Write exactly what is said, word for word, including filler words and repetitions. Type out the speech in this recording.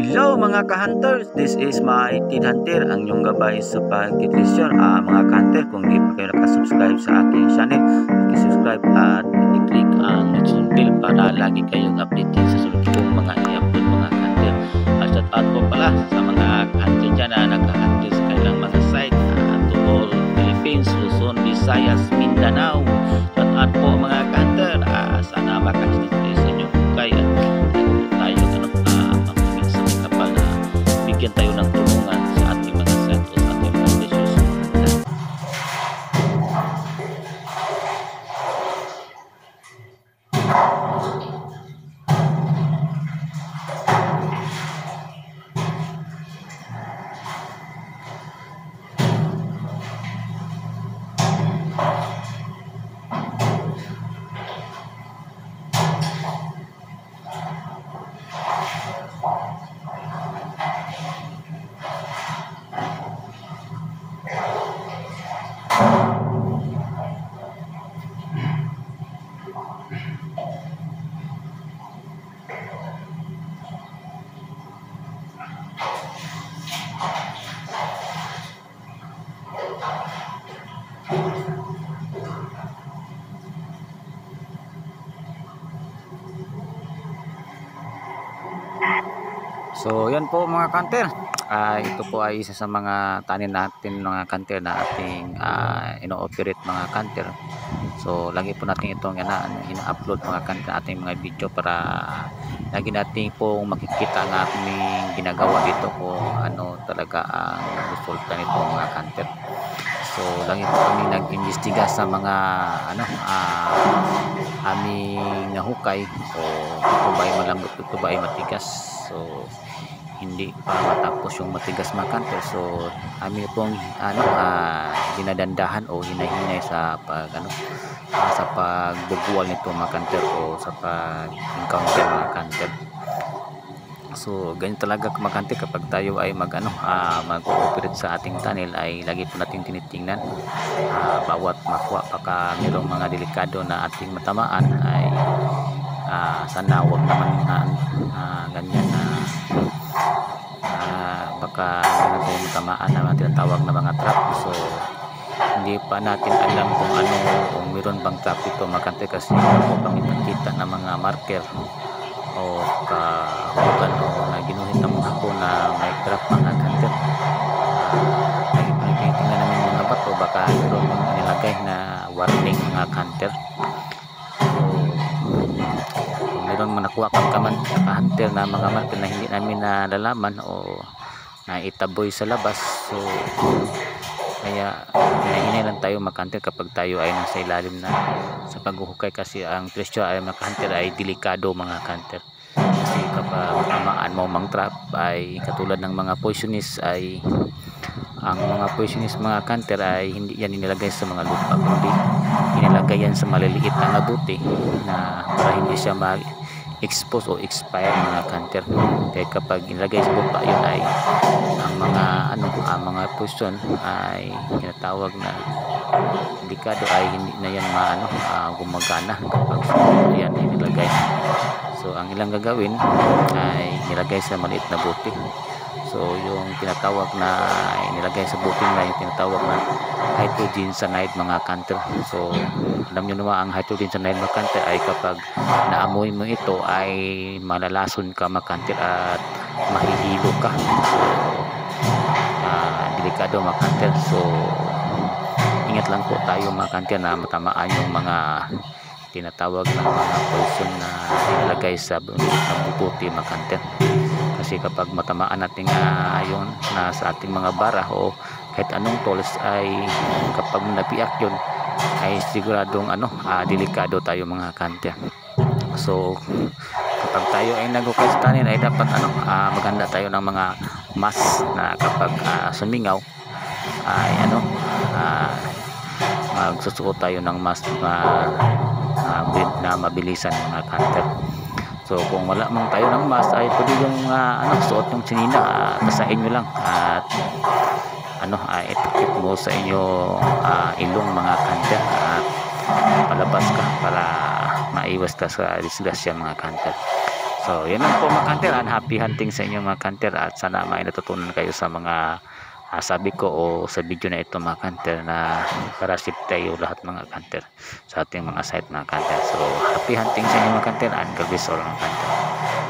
Hello mga ka-hunters, this is my Kid Hunter, ang inyong gabay sa pag-treasure. Ah, mga ka-hunter, kung di pa kayo nakasubscribe sa aking channel, subscribe at i-click ang notification bell para lagi kayong updated sa sunod kong mga i-upload mga ka-hunter. At shout out po pala sa mga ka-hunter dyan na nag-hunter sa kanilang mga site, uh, to all Philippines, Luzon, Visayas, Mindanao. Shout out po mga ka-hunter, uh, sana makakita tayo sa inyong hukay at tayo ano, bigyan tayo ng tulungan sa ating mga set o sa ating mga issues. So yan po mga kanter, uh, ito po ay isa sa mga tanin natin mga kanter na ating uh, ino-operate mga kanter. So lagi po natin itong ina-upload mga kanter, ating mga video para lagi natin pong makikita ang aming ginagawa dito kung ano talaga ang resulta nito mga kanter. So lagi po kami nag-imbestiga sa mga ano uh, aming nahukay o ito ba ay malambot, ito ba ay matigas. So hindi pa matapos yung matigas mga kanter, so amin pong ano uh, dinadandahan o hinahinay sa pag ano uh, sa pagbubuwal nito mga kanter o sa pag-encounter mga kanter. So ganyan talaga mga kanter kapag tayo ay mag ano uh, mag-operate sa ating tunnel, ay lagi po natin tinitingnan uh, bawat makuha baka mayroong mga delikado na ating matamaan, ay uh, sana huwag naman uh, uh, ganyan na uh, Uh, baka na tayo matamaan na tinatawag na mga trap. So hindi pa natin alam kung ano, kung meron bang trap ito mga kanter, kasi po kami nakita ng mga marker o kahugan o na ginuhit ng mga ko na may trap mga kanter. Uh, ay pagkitingnan namin mga bato, baka meron nilagay na warning mga kanter. Meron manakuha kang kaman hunter na mga marker na hindi namin nalalaman o naitaboy sa labas. So kaya hinahinay lang tayo mag-hunter kapag tayo ay nasa ilalim na sa paghuhukay, kasi ang presyo ay mag-hunter ay delikado mga hunter. Kasi kapag tamaan mo mang trap, ay katulad ng mga poisonous, ay ang mga poisonous mga hunter ay hindi yan inilagay sa mga lupa, kundi inilagay yan sa maliliit na buti na para hindi siya mag expose o expire mga kanter. Kaya kapag ilagay sa lupa yun, ay ang mga ano ang mga poison ay tinatawag na delikado, ay hindi na yan maano uh, gumagana kapag yan inilagay. So ang ilang gagawin ay nilagay sa maliit na buti. So yung tinatawag na inilagay sa buti na yung tinatawag na hydrogen cyanide mga kanter. So alam nyo naman ang hydrogen cyanide mga kanter ay kapag naamoy mo ito ay malalason ka mga kanter at mahihilo ka. So uh, delikado mga kanter. So ingat lang po tayo mga kanter na matamaan yung mga tinatawag na mga poison na inilagay sa buti mga kanter. Kasi kapag matamaan natin uh, yung nasa ating mga bara o kahit anong tools, ay kapag napiak yun ay siguradong ano uh, delikado tayo mga kanter. So kapag tayo ay nag-hukay sa tunnel, ay dapat ano uh, maghanda tayo ng mga mask na kapag uh, sumingaw ay ano uh, magsusuot tayo ng mask na, uh, na mabilisan mga kanter. So kung wala mang tayo ng mask, ay pwede yung uh, ano, suot yung sinina, uh, tasain nyo lang at ano, uh, itukit mo sa inyo uh, ilong mga kanter at palabas ka para maiwas ka sa disgrasya mga kanter. So, yun lang po mga kanter. And happy hunting sa inyo mga kanter. At sana may natutunan kayo sa mga uh, sabi ko o sa video na ito mga kanter, na para safe tayo lahat mga kanter sa ating mga site mga kanter. So, happy hunting sa inyo mga kanter. And God bless all mga kanter.